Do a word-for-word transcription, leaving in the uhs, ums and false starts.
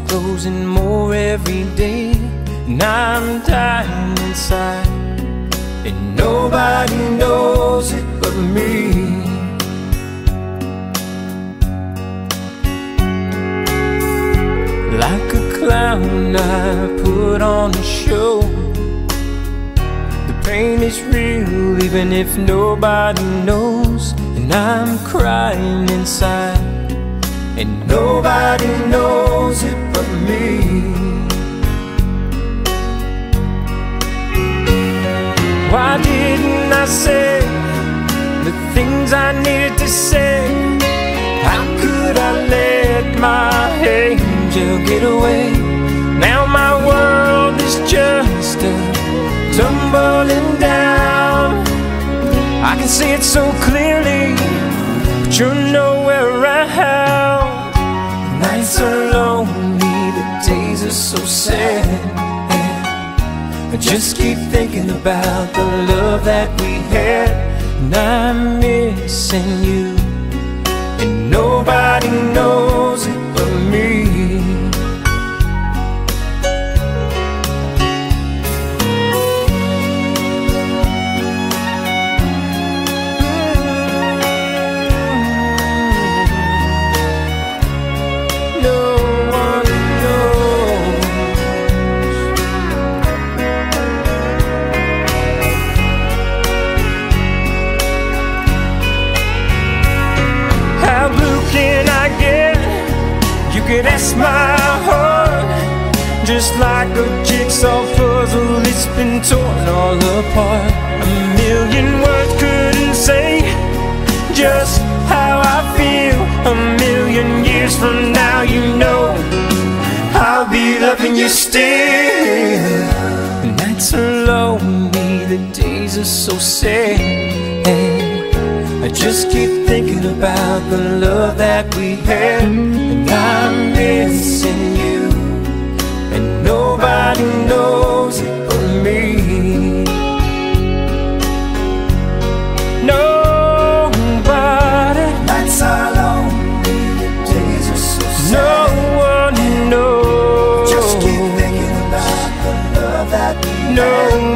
closing more every day, and I'm dying inside, and nobody knows it but me. Like a clown I put on a show. The pain is real even if nobody knows, and I'm crying inside, and nobody knows it but me. Why didn't I say the things I needed to say? How could I let my angel get away? Now my world is just a tumbling down. I can see it so clearly, but you're nowhere around. The nights are lonely, the days are so sad, and I just keep thinking about the love that we had, and I'm missing you, and nobody knows it but me. You can ask my heart, just like a jigsaw puzzle, it's been torn all apart. A million words couldn't say just how I feel. A million years from now, you know I'll be loving you still. The nights are lonely, the days are so sad, and I just keep thinking about the love that we had, and I'm missing you, and nobody knows it but me. Nobody. Nights are lonely, the days are so sad. No one knows. Just keep thinking about the love that we had. No